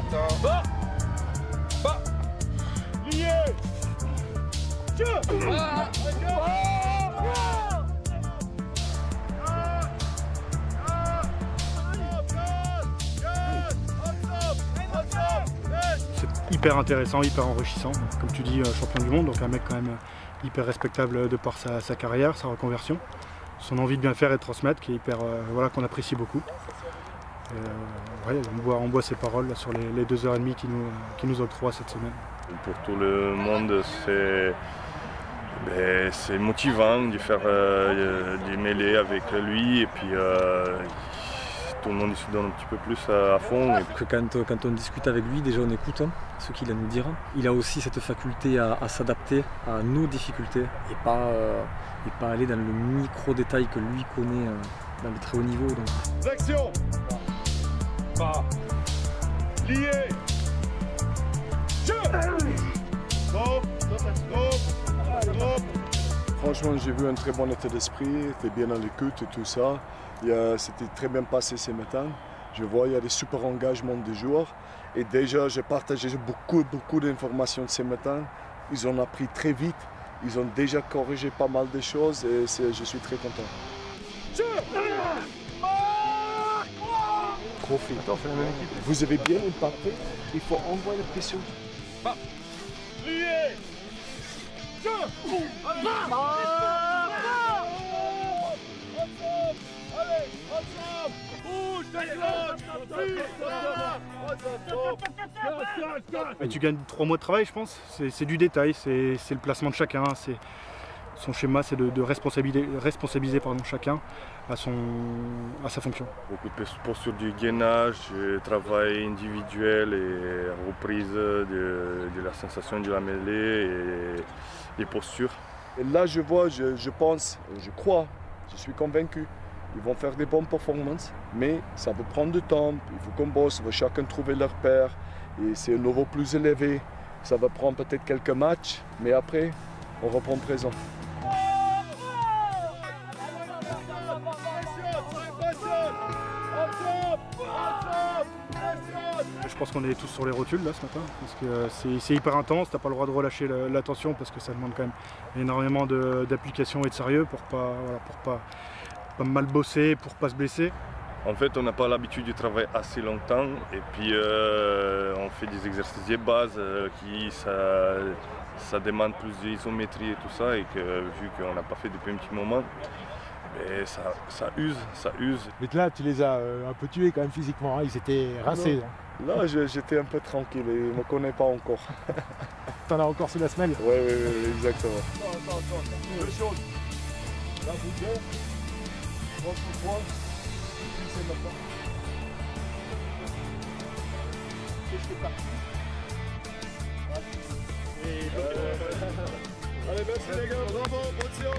Bas. Bas. Lié. C'est hyper intéressant, hyper enrichissant. Comme tu dis, champion du monde, donc un mec quand même hyper respectable de par sa carrière, sa reconversion, son envie de bien faire et de transmettre, qui est hyper, voilà, qu'on apprécie beaucoup. Ouais, on boit ses paroles là, sur les 2h30 qu'il nous octroie cette semaine. Pour tout le monde, c'est motivant de faire des mêlées avec lui et puis tout le monde se donne un petit peu plus à fond. Quand on discute avec lui, déjà on écoute ce qu'il a à nous dire. Il a aussi cette faculté à s'adapter à nos difficultés et pas aller dans le micro-détail que lui connaît dans le très haut niveau. Donc. Action. Pas. Lié. Stop. Stop. Franchement, j'ai vu un très bon état d'esprit, il était bien à l'écoute et tout ça. C'était très bien passé ce matin. Je vois qu'il y a des super engagements des joueurs. Et déjà, j'ai partagé beaucoup d'informations ce matin. Ils ont appris très vite. Ils ont déjà corrigé pas mal de choses et je suis très content. Profite. Vous avez bien impacté. Il faut envoyer la pression. Lié. Et tu gagnes 3 mois de travail, je pense. C'est du détail, c'est le placement de chacun. Son schéma, c'est de responsabiliser chacun à sa fonction. Beaucoup de posture du gainage, travail individuel et reprise de la sensation de la mêlée et des postures. Et là, je vois, je pense, je crois, je suis convaincu. Ils vont faire des bonnes performances, mais ça va prendre du temps. Il faut qu'on bosse, il faut chacun trouver leur paire. Et c'est un niveau plus élevé. Ça va prendre peut-être quelques matchs, mais après, on reprend présent. Je pense qu'on est tous sur les rotules là ce matin, parce que c'est hyper intense, t'as pas le droit de relâcher l'attention parce que ça demande quand même énormément d'application et de sérieux pour pas mal bosser, pour pas se blesser. En fait, on n'a pas l'habitude de travailler assez longtemps et puis on fait des exercices de base ça demande plus d'isométrie et tout ça et que vu qu'on n'a pas fait depuis un petit moment, mais ça use. Mais là, tu les as un peu tués quand même physiquement, hein. Ils étaient rincés. Là, j'étais un peu tranquille, il ne me connaît pas encore. T'en as encore sous la semelle? Oui, exactement. Attends. Deux choses. Là, vous deux. Votre poids. C'est maintenant. Qu'est-ce que t'as parti? Allez, merci les gars, bravo, bonne séance.